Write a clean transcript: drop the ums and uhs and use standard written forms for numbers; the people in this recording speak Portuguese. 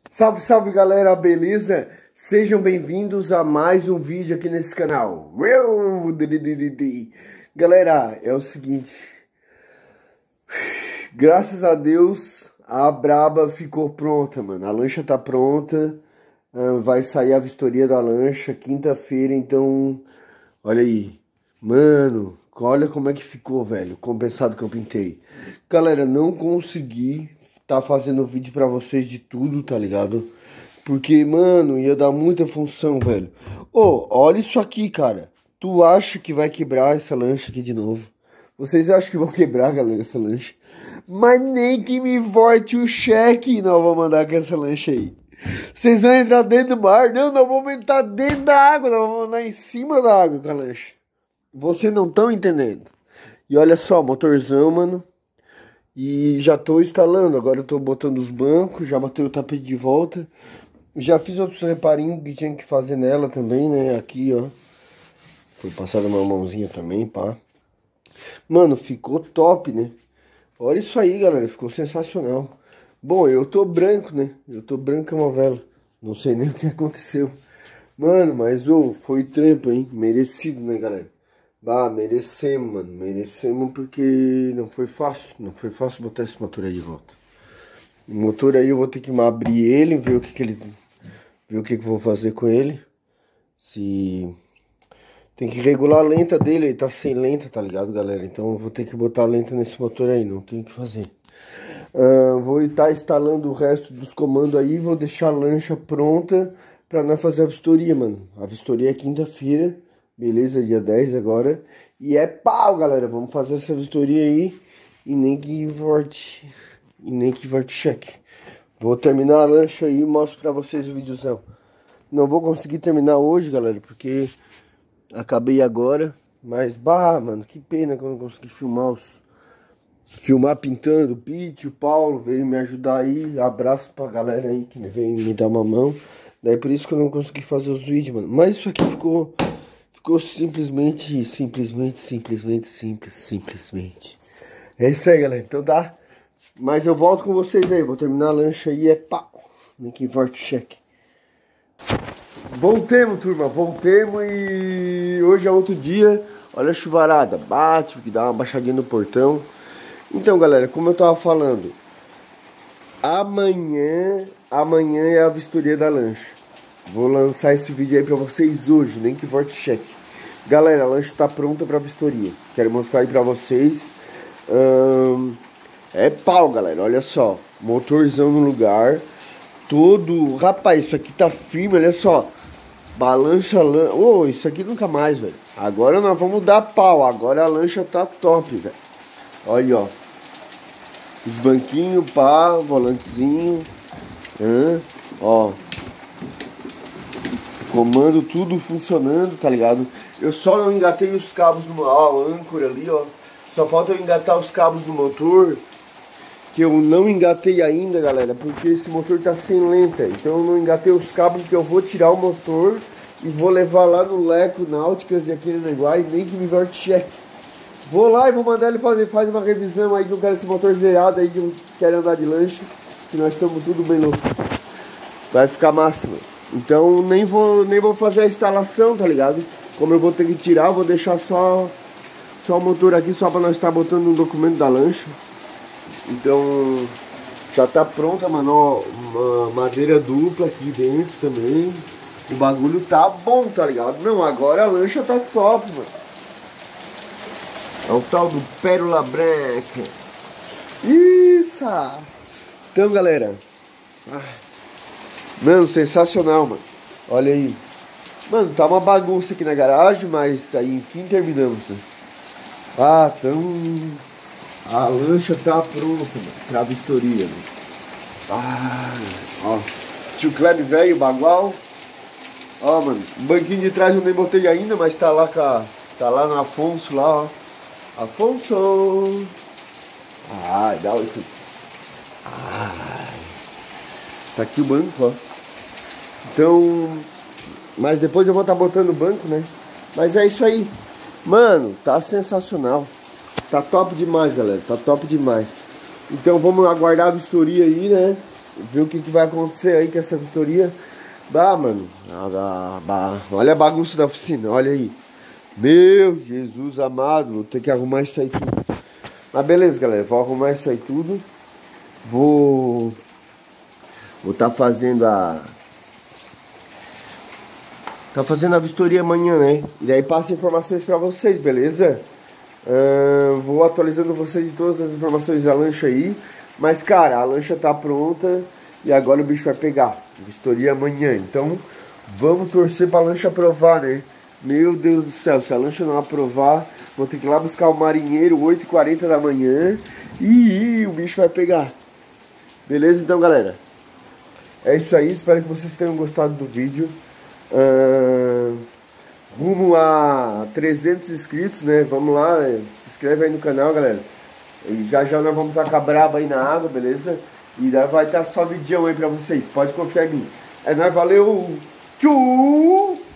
Salve, salve galera, beleza? Sejam bem-vindos a mais um vídeo aqui nesse canal. Galera, é o seguinte. Graças a Deus, a braba ficou pronta, mano. A lancha tá pronta. Vai sair a vistoria da lancha quinta-feira, então... Olha aí. Mano, olha como é que ficou, velho. Compensado que eu pintei. Galera, não consegui tá fazendo vídeo pra vocês de tudo, tá ligado? Porque, mano, ia dar muita função, velho. Ô, olha isso aqui, cara. Tu acha que vai quebrar essa lancha aqui de novo? Vocês acham que vão quebrar, galera, essa lancha? Mas nem que me volte o cheque, não vou mandar com essa lancha aí. Vocês vão entrar dentro do mar? Não, não vamos entrar dentro da água, não vamos andar em cima da água com a lancha. Vocês não estão entendendo. E olha só, motorzão, mano. E já tô instalando, agora eu tô botando os bancos, já botei o tapete de volta. Já fiz outros reparinhos que tinha que fazer nela também, né? Aqui, ó. Foi passada uma mãozinha também, pá. Mano, ficou top, né? Olha isso aí, galera, ficou sensacional. Bom, eu tô branco, né? Eu tô branco como uma vela. Não sei nem o que aconteceu. Mano, mas, ô, foi trampo, hein? Merecido, né, galera? Bah, merecemos, mano. Merecemos porque não foi fácil. Não foi fácil botar esse motor aí de volta. O motor aí eu vou ter que abrir ele, ver o que ele... Ver o que eu vou fazer com ele. Se... Tem que regular a lenta dele, ele tá sem lenta, tá ligado, galera? Então eu vou ter que botar a lenta nesse motor aí, não tem o que fazer. Vou estar instalando o resto dos comandos aí, vou deixar a lancha pronta pra nós fazer a vistoria, mano. A vistoria é quinta-feira. Beleza, dia 10 agora. E é pau, galera. Vamos fazer essa vistoria aí. E nem que volte. E nem que volte cheque. Vou terminar a lancha aí e mostro pra vocês o videozão. Não vou conseguir terminar hoje, galera. Porque acabei agora. Mas, bah, mano, que pena que eu não consegui filmar pintando. O Pete, o Paulo veio me ajudar aí. Abraço pra galera aí que veio me dar uma mão. Daí por isso que eu não consegui fazer os vídeos, mano. Mas isso aqui ficou simplesmente. É isso aí, galera. Então tá. Mas eu volto com vocês aí. Vou terminar a lancha aí. É pau. Nem que volte cheque. Voltemos, turma. Voltemos e hoje é outro dia. Olha a chuvarada. Bate, que dá uma baixadinha no portão. Então, galera, como eu tava falando. Amanhã é a vistoria da lancha. Vou lançar esse vídeo aí pra vocês hoje, nem que volte cheque. Galera, a lancha tá pronta pra vistoria. Quero mostrar aí pra vocês. É pau, galera, olha só. Motorzão no lugar. Todo... Rapaz, isso aqui tá firme, olha só. Balança a lancha. Ô, isso aqui nunca mais, velho. Agora nós vamos dar pau. Agora a lancha tá top, velho. Olha aí, ó. Os banquinhos, pá, volantezinho. Ó. Comando tudo funcionando, tá ligado? Eu só não engatei os cabos no... Ó, o âncora ali, ó. Só falta eu engatar os cabos do motor. Que eu não engatei ainda, galera. Porque esse motor tá sem lenta. Então eu não engatei os cabos porque eu vou tirar o motor. E vou levar lá no Leco, Náuticas e aqui no Neguai. Nem que me volte cheque. Vou lá e vou mandar ele fazer uma revisão aí. Que eu quero esse motor zerado aí. Que eu quero andar de lancha. Que nós estamos tudo bem louco. Vai ficar massa, mano. Então nem vou fazer a instalação, tá ligado? Como eu vou ter que tirar, eu vou deixar só o motor aqui, só pra nós estar botando no documento da lancha. Então já tá pronta, mano, ó, uma madeira dupla aqui dentro também. O bagulho tá bom, tá ligado? Não, agora a lancha tá top, mano. É o tal do Pérola Branca. Isso! Então, galera, mano, sensacional, mano. Olha aí. Mano, tá uma bagunça aqui na garagem, mas aí enfim terminamos, né? Ah, então... A lancha tá pronta, mano, pra vistoria, mano. Ah, ó. Tio Kleber velho, bagual. Ó, mano, o banquinho de trás eu nem botei ainda, mas tá lá tá lá no Afonso, lá, ó. Afonso! Ai, dá isso. Ai. Tá aqui o banco, ó. Então... Mas depois eu vou estar botando o banco, né? Mas é isso aí. Mano, tá sensacional. Tá top demais, galera. Tá top demais. Então vamos aguardar a vistoria aí, né? ver o que vai acontecer aí com essa vistoria. Bah, mano, olha a bagunça da oficina, olha aí. Meu Jesus amado, vou ter que arrumar isso aí tudo. Mas beleza, galera, vou arrumar isso aí tudo. Vou tá fazendo a vistoria amanhã, né? E aí passo informações pra vocês, beleza? Vou atualizando vocês de todas as informações da lancha aí. Mas, cara, a lancha tá pronta e agora o bicho vai pegar. Vistoria amanhã. Então, vamos torcer pra lancha aprovar, né? Meu Deus do céu, se a lancha não aprovar, vou ter que ir lá buscar o marinheiro 8h40 da manhã e o bicho vai pegar. Beleza? Então, galera, é isso aí. Espero que vocês tenham gostado do vídeo. Rumo a 300 inscritos, né? Vamos lá, se inscreve aí no canal, galera. E já nós vamos tacar braba aí na água, beleza? E vai estar só vidão aí pra vocês, pode confiar em mim. É nóis, valeu! Tchau!